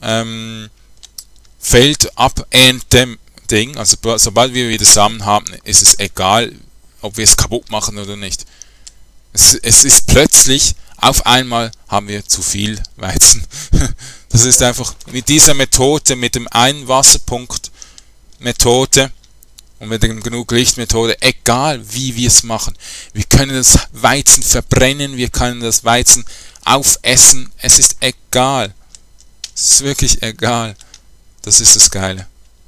Feld abernten Ding. Also sobald wir wieder Samen haben, ist es egal, ob wir es kaputt machen oder nicht. Es ist plötzlich, auf einmal haben wir zu viel Weizen. Das ist einfach mit dieser Methode, mit dem Einwasserpunkt Methode und mit dem genug Lichtmethode, egal wie wir es machen. Wir können das Weizen verbrennen, wir können das Weizen aufessen, es ist egal. Es ist wirklich egal. Das ist das Geile.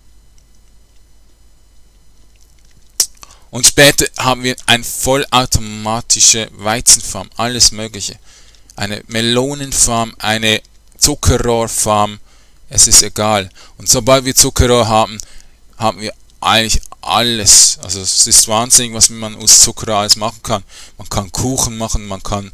Und später haben wir eine vollautomatische Weizenfarm, alles mögliche. Eine Melonenfarm, eine Zuckerrohrfarm, es ist egal. Und sobald wir Zuckerrohr haben, haben wir eigentlich alles. Also es ist wahnsinnig, was man aus Zuckerrohr alles machen kann. Man kann Kuchen machen, man kann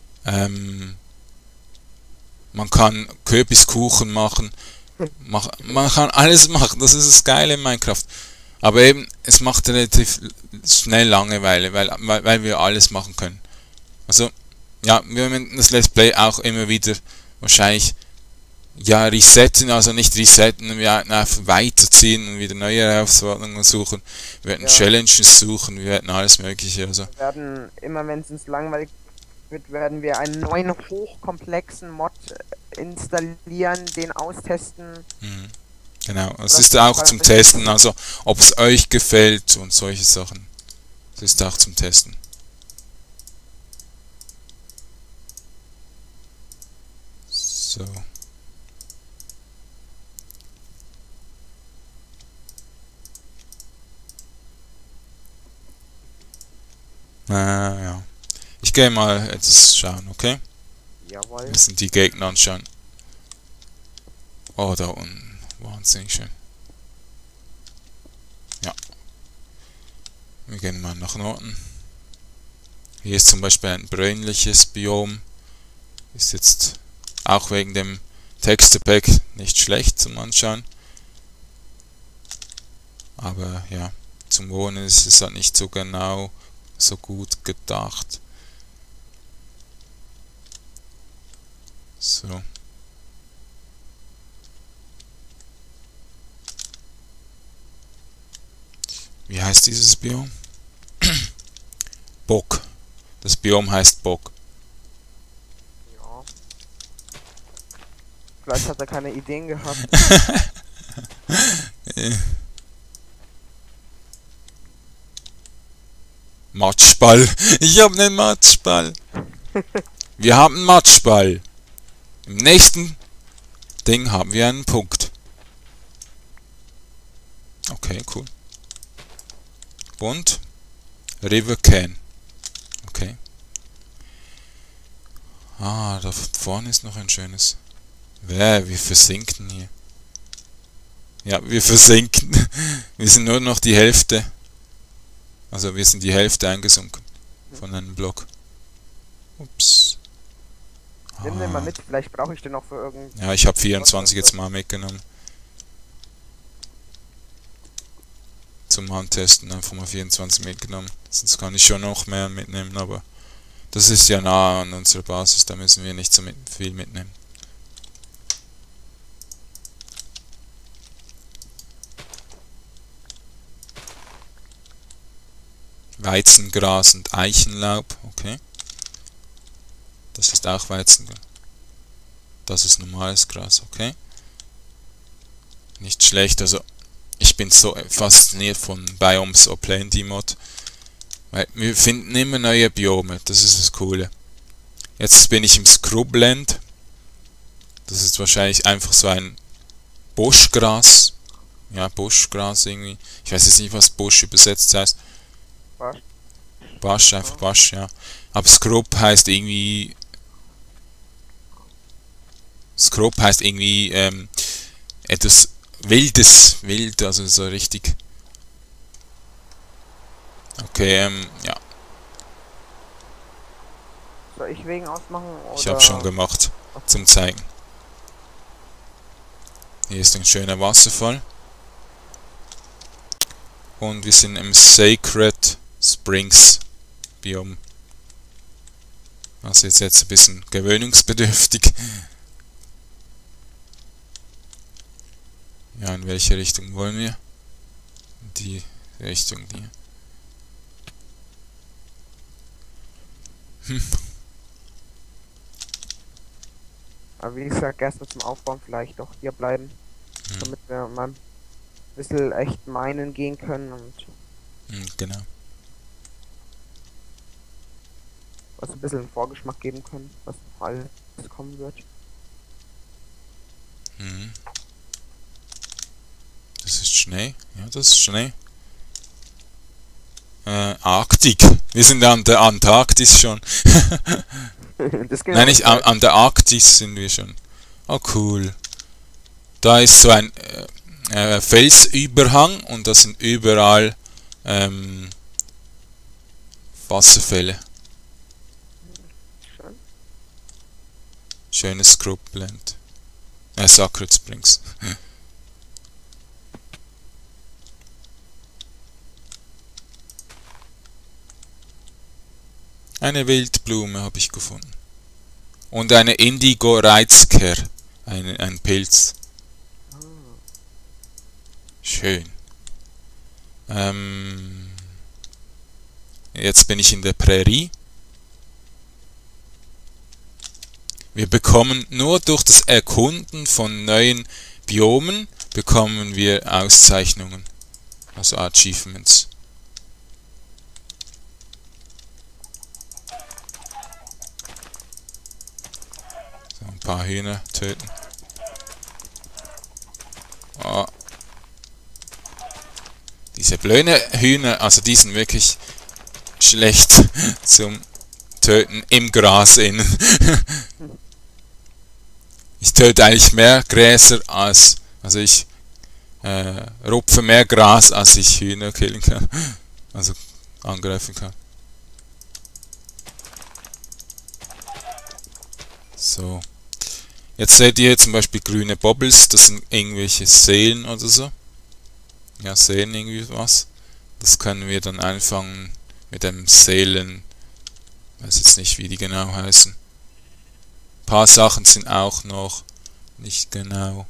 Kürbiskuchen machen, man kann alles machen, das ist das Geile in Minecraft. Aber eben, es macht relativ schnell Langeweile, weil wir alles machen können. Also, ja, wir werden das Let's Play auch immer wieder wahrscheinlich, ja, resetten, also nicht resetten, wir werden einfach weiterziehen und wieder neue Herausforderungen suchen. Wir werden Challenges suchen, wir werden alles mögliche, also. Wir werden, immer wenn es uns langweilig wird, werden wir einen neuen hochkomplexen Mod installieren, den austesten. Genau, es ist auch zum Testen, also ob es euch gefällt und solche Sachen. Es ist auch zum Testen. So. Ja. Ich gehe mal etwas schauen, okay? Jawohl. Wir müssen die Gegner anschauen. Oh, da unten. Wahnsinnig schön. Ja. Wir gehen mal nach Norden. Hier ist zum Beispiel ein bräunliches Biom. Ist jetzt auch wegen dem Texture Pack nicht schlecht zum Anschauen. Aber ja, zum Wohnen ist es halt nicht so genau, so gut gedacht. So. Wie heißt dieses Biom? Bog. Das Biom heißt Bog. Ja. Vielleicht hat er keine Ideen gehabt. Matschball. Ich habe einen Matschball. Wir haben einen Matschball. Im nächsten Ding haben wir einen Punkt. Okay, cool. Und River Can. Okay. Ah, da vorne ist noch ein schönes. Wir versinken hier. Ja, wir versinken. Wir sind nur noch die Hälfte. Also wir sind die Hälfte eingesunken von einem Block. Ups. Nimm den mal mit, vielleicht brauche ich den noch für irgend... Ja, ich habe 24 jetzt mal mitgenommen. Zum Handtesten einfach mal 24 mitgenommen. Sonst kann ich schon noch mehr mitnehmen, aber das ist ja nah an unserer Basis, da müssen wir nicht so viel mitnehmen. Weizengras und Eichenlaub, okay. Das ist auch Weizengras. Das ist normales Gras, okay. Nicht schlecht, also ich bin so fasziniert von Biomes or Plenty Mod. Weil wir finden immer neue Biome, das ist das Coole. Jetzt bin ich im Scrubland. Das ist wahrscheinlich einfach so ein Buschgras. Ja, Buschgras irgendwie. Ich weiß jetzt nicht, was Busch übersetzt heißt. Busch, einfach Busch, ja. Aber Scrub heißt irgendwie... Scrub heißt irgendwie etwas Wildes, wild, also so richtig. Okay, ja. Soll ich wegen ausmachen? Oder? Ich habe schon gemacht, zum Zeigen. Hier ist ein schöner Wasserfall. Und wir sind im Sacred Springs Biom. Also jetzt ein bisschen gewöhnungsbedürftig. Ja, in welche Richtung wollen wir? Die Richtung, die. Aber wie gesagt, erstmal zum Aufbauen vielleicht doch hier bleiben, damit wir mal ein bisschen echt meinen gehen können und Genau. was ein bisschen einen Vorgeschmack geben können, was noch alles kommen wird. Das ist Schnee. Ja, das ist Schnee. Arktik. Wir sind an der Antarktis schon. Das geht Nein, auch nicht weit. an der Arktis sind wir schon. Oh, cool. Da ist so ein Felsüberhang und da sind überall Wasserfälle. Schön. Schönes Scrubland. Sacred Springs. Eine Wildblume habe ich gefunden. Und eine Indigo-Reizker. Ein Pilz. Schön. Jetzt bin ich in der Prärie. Wir bekommen nur durch das Erkunden von neuen Biomen bekommen wir Auszeichnungen. Also Achievements. So, ein paar Hühner töten. Oh. Diese blöden Hühner, also die sind wirklich schlecht zum Töten im Gras innen. Ich töte eigentlich mehr Gräser also ich rupfe mehr Gras, als ich Hühner killen kann. Also angreifen kann. So. Jetzt seht ihr zum Beispiel grüne Bubbles, das sind irgendwelche Seelen oder so. Ja, Seelen irgendwie was. Das können wir dann einfangen mit einem Seelen. Ich weiß jetzt nicht, wie die genau heißen. Ein paar Sachen sind auch noch nicht genau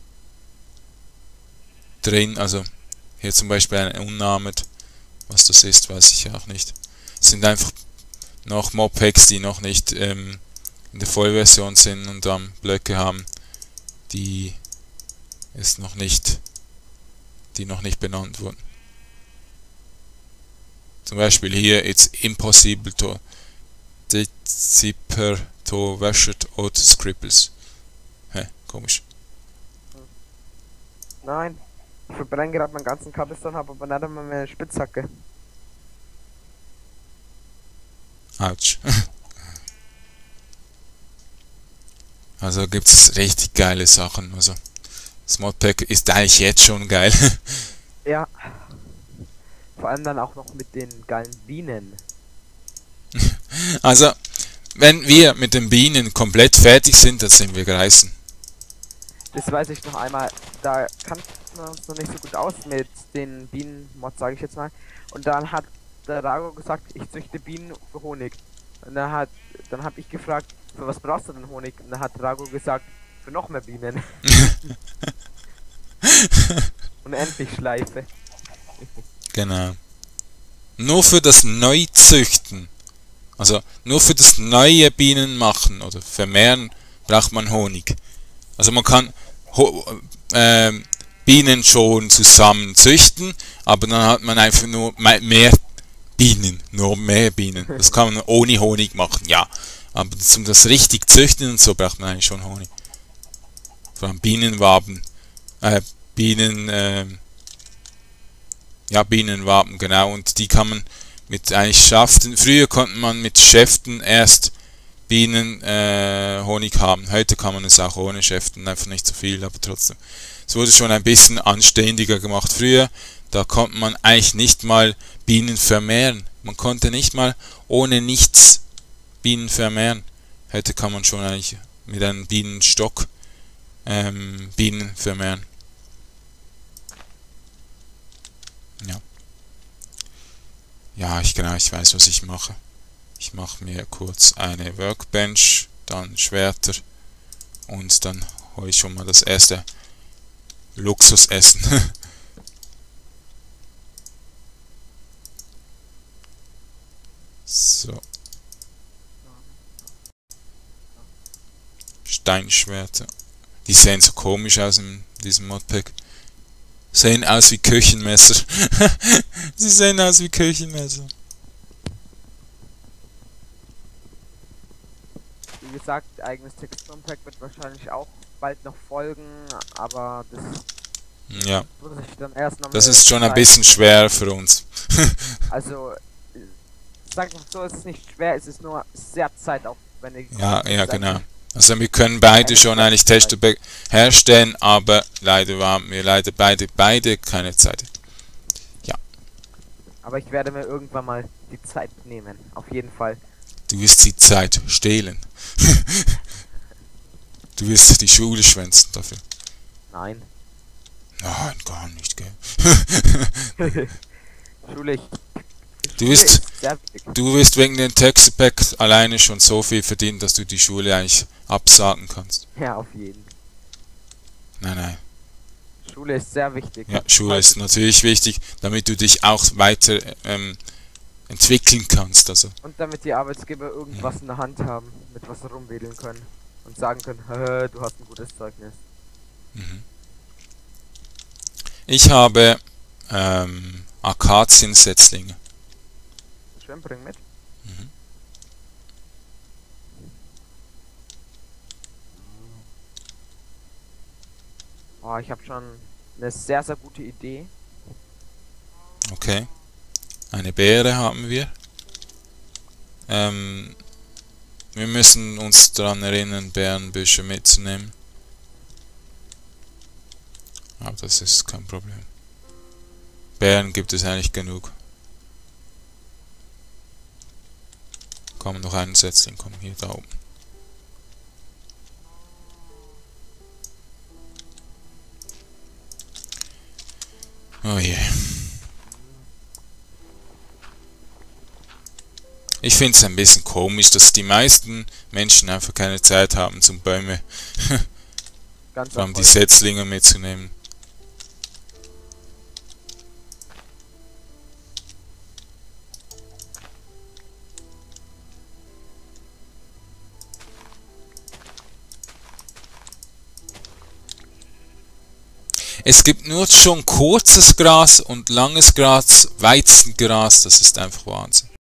drin. Also hier zum Beispiel ein Unnamend. Was das ist, weiß ich auch nicht. Es sind einfach noch Mobpacks, die noch nicht in der Vollversion sind und dann Blöcke haben, die noch nicht benannt wurden. Zum Beispiel hier, it's impossible to decipher to washed out scribbles. Hä, komisch. Nein, ich verbrenne gerade meinen ganzen Cobblestone, habe aber nicht einmal mehr eine Spitzhacke. Autsch. Also gibt es richtig geile Sachen. Also das Modpack ist eigentlich jetzt schon geil. Ja. Vor allem dann auch noch mit den geilen Bienen. Also, wenn wir mit den Bienen komplett fertig sind, dann sind wir greißen. Das weiß ich noch einmal. Da kannten wir uns noch nicht so gut aus mit den Bienenmods, sage ich jetzt mal. Und dann hat der Rago gesagt, ich züchte Bienen für Honig. Und dann habe ich gefragt, für was brauchst du denn Honig? Und dann hat Rago gesagt, für noch mehr Bienen. Und endlich Schleife. Genau. Nur für das Neuzüchten, also nur für das neue Bienen machen oder vermehren, braucht man Honig. Also man kann Bienen schon zusammen züchten, aber dann hat man einfach nur mehr Bienen, nur mehr Bienen. Das kann man ohne Honig machen, ja. Aber um das richtig züchten und so braucht man eigentlich schon Honig. Vor allem Bienenwaben, Bienenwaben, genau, und die kann man mit eigentlich Schaften, früher konnte man mit Schäften erst Honig haben, heute kann man es auch ohne Schäften, einfach nicht so viel, aber trotzdem. Es wurde schon ein bisschen anständiger gemacht früher, da konnte man eigentlich nicht mal Bienen vermehren, man konnte nicht mal ohne nichts Bienen vermehren. Heute kann man schon eigentlich mit einem Bienenstock Bienen vermehren. Ja. Ja, ich weiß, was ich mache. Ich mache mir kurz eine Workbench, dann Schwerter und dann hole ich schon mal das erste Luxusessen. So. Steinschwerter. Die sehen so komisch aus in diesem Modpack. Sehen aus wie Küchenmesser. Sie sehen aus wie Küchenmesser. Wie gesagt, eigenes Texturenpack wird wahrscheinlich auch bald noch folgen, aber das Ja, muss ich dann erst noch das mit ist schon ein Zeit- bisschen schwer für uns. Also, sag mal so, es ist nicht schwer, es ist nur sehr zeitaufwendig. Ja, ja, Sag genau. ich. Also wir können beide schon eigentlich Texturepack herstellen, aber leider haben wir beide keine Zeit. Aber ich werde mir irgendwann mal die Zeit nehmen, auf jeden Fall. Du wirst die Zeit stehlen. Du wirst die Schule schwänzen dafür. Nein. Nein, gar nicht, gell. Schule, Du wirst, sehr wichtig. du wirst wegen den Texturepack alleine schon so viel verdienen, dass du die Schule eigentlich absagen kannst. Ja, auf jeden. Nein. Schule ist sehr wichtig. Ja, Schule ist natürlich wichtig, damit du dich auch weiter entwickeln kannst. Also. Und damit die Arbeitsgeber irgendwas in der Hand haben, mit was sie rumwedeln können. Und sagen können, du hast ein gutes Zeugnis. Mhm. Ich habe Akaziensetzlinge. Schön, bring mit. Mhm. Oh, ich habe schon eine sehr, sehr gute Idee. Okay. Eine Beere haben wir. Wir müssen uns daran erinnern, Beerenbüsche mitzunehmen. Aber das ist kein Problem. Beeren gibt es eigentlich genug. Komm, noch einen Setzling, komm, hier da oben. Oh je. Ich finde es ein bisschen komisch, dass die meisten Menschen einfach keine Zeit haben, zum Bäume, Ganz vor allem die erfolgreich. Setzlinge mitzunehmen. Es gibt nur schon kurzes Gras und langes Gras, Weizengras, das ist einfach Wahnsinn.